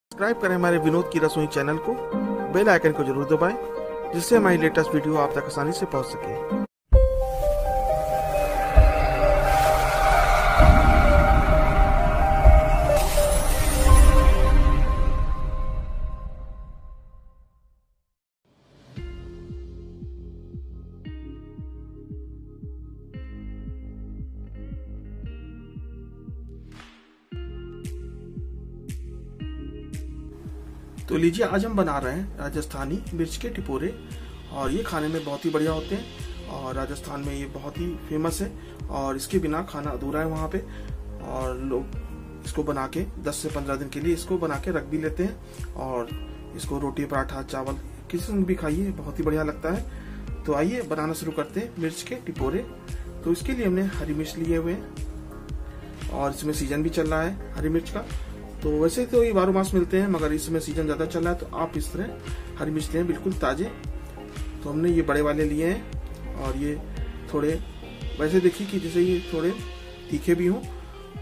Subscribe करें हमारे विनोद की रसोई चैनल को, बेल आइकन को जरूर दबाएं जिससे हमारी लेटेस्ट वीडियो आप तक आसानी से पहुंच सके। तो लीजिए, आज हम बना रहे हैं राजस्थानी मिर्च के टिपोरे और ये खाने में बहुत ही बढ़िया होते हैं और राजस्थान में ये बहुत ही फेमस है और इसके बिना खाना अधूरा है वहाँ पे। और लोग इसको बना के 10 से 15 दिन के लिए इसको बना के रख भी लेते हैं और इसको रोटी पराठा चावल किसी संग भी खाइए, बहुत ही बढ़िया लगता है। तो आइए बनाना शुरू करते हैं मिर्च के टिपोरे। तो इसके लिए हमने हरी मिर्च लिए हुए हैं और इसमें सीजन भी चल रहा है हरी मिर्च का। तो वैसे तो ये 12 मास मिलते हैं, मगर इसमें सीजन ज्यादा चल रहा है तो आप इस तरह हरी मिर्च लें, बिल्कुल ताजे। तो हमने ये बड़े वाले लिए हैं और ये थोड़े वैसे देखिए कि जैसे ये थोड़े तीखे भी हों।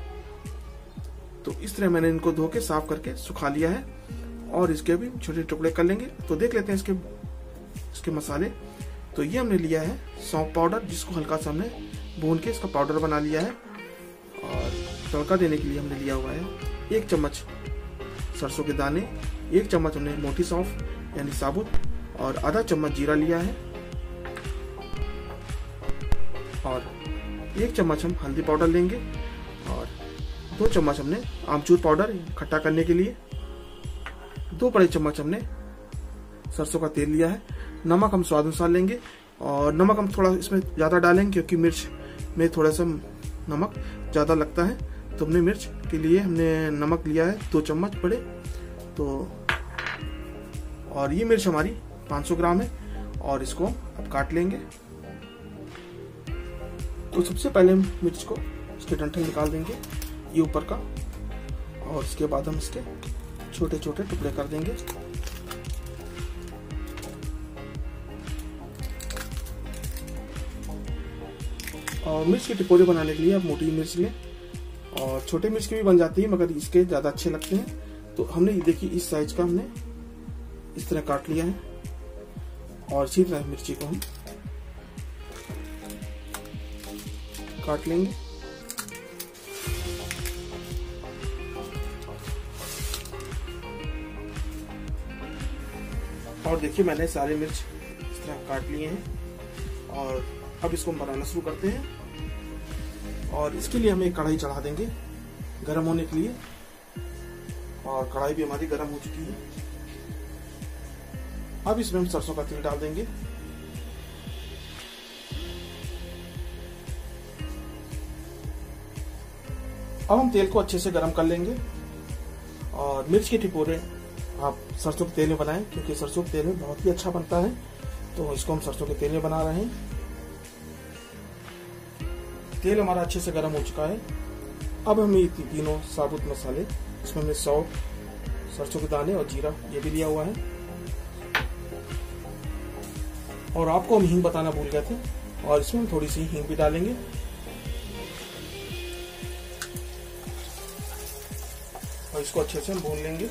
तो इस तरह मैंने इनको धो के साफ करके सुखा लिया है और इसके भी छोटे टुकड़े कर लेंगे। तो देख लेते हैं इसके मसाले। तो ये हमने लिया है सौंफ पाउडर, जिसको हल्का सा हमने भून के इसका पाउडर बना लिया है। और तड़का देने के लिए हमने लिया हुआ है 1 चम्मच सरसों के दाने, 1 चम्मच हमने मोटी सौंफ यानी साबुत और आधा चम्मच जीरा लिया है और 1 चम्मच हम हल्दी पाउडर लेंगे और 2 चम्मच हमने आमचूर पाउडर खट्टा करने के लिए, 2 बड़े चम्मच हमने सरसों का तेल लिया है। नमक हम स्वाद अनुसार लेंगे और नमक हम थोड़ा इसमें ज़्यादा डालेंगे क्योंकि मिर्च में थोड़ा सा नमक ज़्यादा लगता है। तो हमने मिर्च के लिए हमने नमक लिया है 2 चम्मच बड़े। तो और ये मिर्च हमारी 500 ग्राम है और इसको अब काट लेंगे। तो सबसे पहले हम मिर्च को इसके डंठल निकाल देंगे, ये ऊपर का, और इसके बाद हम इसके छोटे छोटे टुकड़े कर देंगे। और मिर्च के टिपोरे बनाने के लिए आप मोटी मिर्च लें और छोटे मिर्च की भी बन जाती है, मगर इसके ज्यादा अच्छे लगते हैं। तो हमने ये देखिए इस साइज का हमने इस तरह काट लिया है और इसी तरह मिर्ची को हम काट लेंगे। और देखिए मैंने सारे मिर्च इस तरह काट लिए हैं और अब इसको हम बनाना शुरू करते हैं। और इसके लिए हम एक कढ़ाई चढ़ा देंगे गर्म होने के लिए और कढ़ाई भी हमारी गर्म हो चुकी है। अब इसमें हम सरसों का तेल डाल देंगे अब हम तेल को अच्छे से गर्म कर लेंगे। और मिर्च के टिपोरे आप सरसों के तेल में बनाएं क्योंकि सरसों के तेल में बहुत ही अच्छा बनता है। तो इसको हम सरसों के तेल में बना रहे हैं। तेल हमारा अच्छे से गर्म हो चुका है। अब हम ये तीनों साबुत मसाले, इसमें हमने सौंफ, सरसों के दाने और जीरा ये भी लिया हुआ है। और आपको हम हींग बताना भूल गए थे और इसमें हम थोड़ी सी हींग भी डालेंगे। और इसको अच्छे से हम भून लेंगे।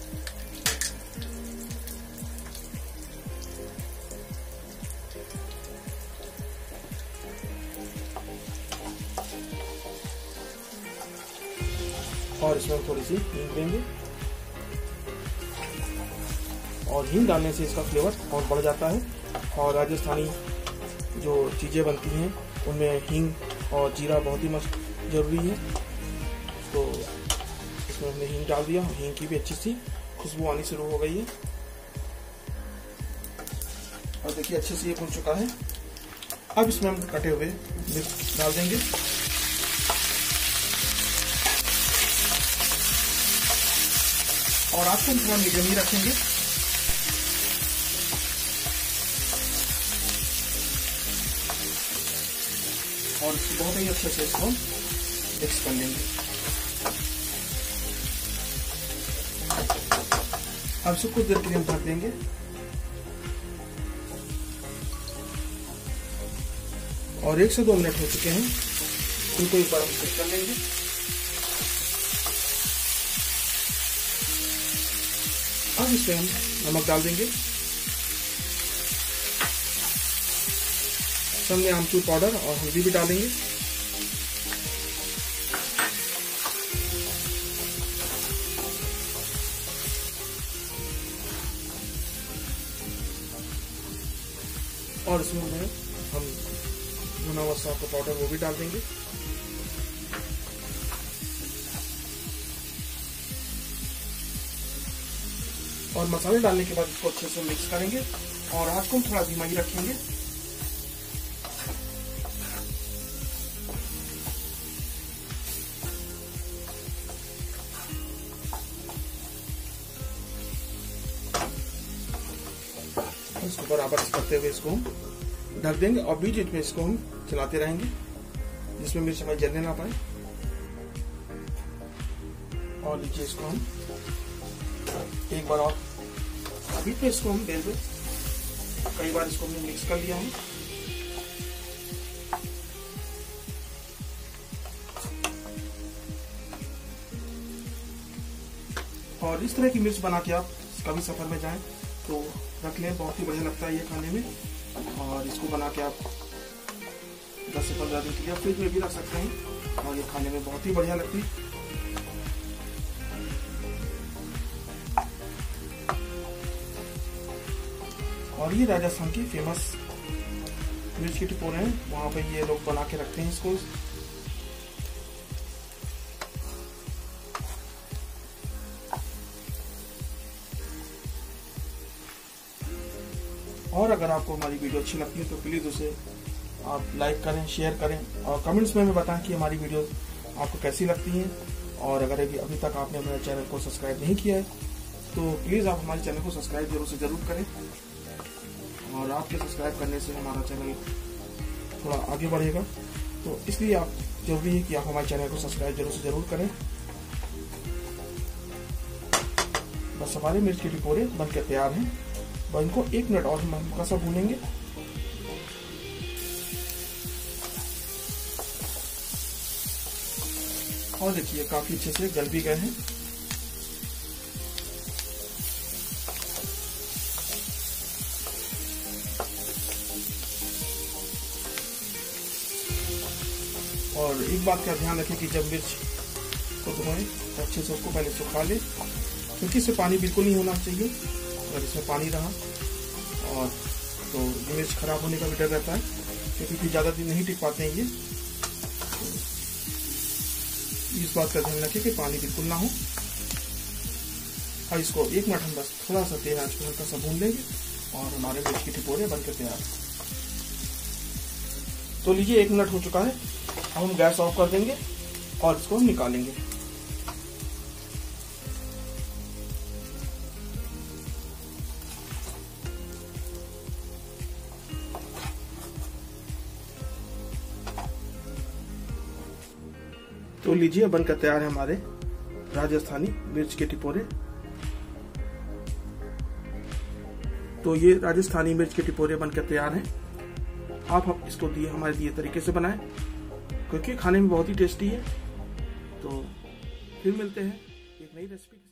और इसमें थोड़ी सी हींग देंगे और हींग डालने से इसका फ्लेवर और बढ़ जाता है। और राजस्थानी जो चीज़ें बनती हैं उनमें हींग और जीरा बहुत ही मस्त जरूरी है। तो इसमें हमने हींग डाल दिया, हींग की भी अच्छी सी खुशबू आनी शुरू हो गई है। और देखिए अच्छे से ये भुन चुका है। अब इसमें हम कटे हुए मिर्च डाल देंगे और आपको थोड़ा मीडियम ही रखेंगे। और बहुत ही अच्छे से इसको मिक्स कर लेंगे। अब इसको कुछ देर के लिए हम ढक देंगे और 1 से 2 मिनट हो चुके हैं। इनको एक बार हम चेक कर लेंगे। अब इसमें हम नमक डाल देंगे, संग में आमचूर पाउडर और हल्दी भी डालेंगे। और इसमें हम भुना हुआ सौंफ का पाउडर वो भी डाल देंगे। और मसाले डालने के बाद इसको अच्छे से मिक्स करेंगे और आँच को हम थोड़ा धीमा ही रखेंगे। इसको बराबर करते हुए इसको हम ढक देंगे और बीच बीच में इसको हम चलाते रहेंगे जिसमें मिर्च हमें जलने ना पाए। और नीचे इसको हम एक बार और बीच में इसको हम दे दो, कई बार इसको हमने मिक्स कर लिया है। और इस तरह की मिर्च बना के आप कभी सफर में जाएं तो रख लें, बहुत ही बढ़िया लगता है ये खाने में। और इसको बना के आप 10 से 15 दिन के लिए फ्रिज में भी रख सकते हैं और ये खाने में बहुत ही बढ़िया लगती है। और ये राजस्थान की फेमस मिर्च के टिपोरे हैं, वहां पे ये लोग बना के रखते हैं इसको। और अगर आपको हमारी वीडियो अच्छी लगती है तो प्लीज उसे आप लाइक करें, शेयर करें और कमेंट्स में हमें बताएं कि हमारी वीडियो आपको कैसी लगती हैं। और अगर अभी तक आपने हमारे चैनल को सब्सक्राइब नहीं किया है तो प्लीज आप हमारे चैनल को सब्सक्राइब जरूर से जरूर करें। और आपके सब्सक्राइब करने से हमारा चैनल थोड़ा आगे बढ़ेगा, तो इसलिए आप जरूरी है कि आप हमारे चैनल को सब्सक्राइब जरूर से जरूर करें। बस हमारे मिर्च के टिपोरे बनकर तैयार हैं। और इनको 1 मिनट और हम हल्का सा भूनेंगे। और देखिए काफी अच्छे से गल भी गए हैं। और एक बात का ध्यान रखें कि जब मिर्च को धोएं तो अच्छे से उसको पहले सुखा लें, क्योंकि इससे पानी बिल्कुल नहीं होना चाहिए। अगर इसमें पानी रहा और तो ये मिर्च खराब होने का भी डर रहता है, क्योंकि ज्यादा दिन नहीं टिक पाते हैं ये। तो इस बात का ध्यान रखें कि पानी बिल्कुल ना हो। और इसको 1 मिनट हम बस थोड़ा सा तेज आंच पर हल्का सा भून लेंगे और हमारे मिर्च के टिपोरे बनकर तैयार। तो लीजिए 1 मिनट हो चुका है। अब हम गैस ऑफ कर देंगे और इसको हम निकालेंगे। तो लीजिए बनकर तैयार है हमारे राजस्थानी मिर्च के टिपोरे। तो ये राजस्थानी मिर्च के टिपोरे बनकर तैयार हैं। आप इसको हमारे दिए तरीके से बनाएं, क्योंकि खाने में बहुत ही टेस्टी है। तो फिर मिलते हैं एक नई रेसिपी।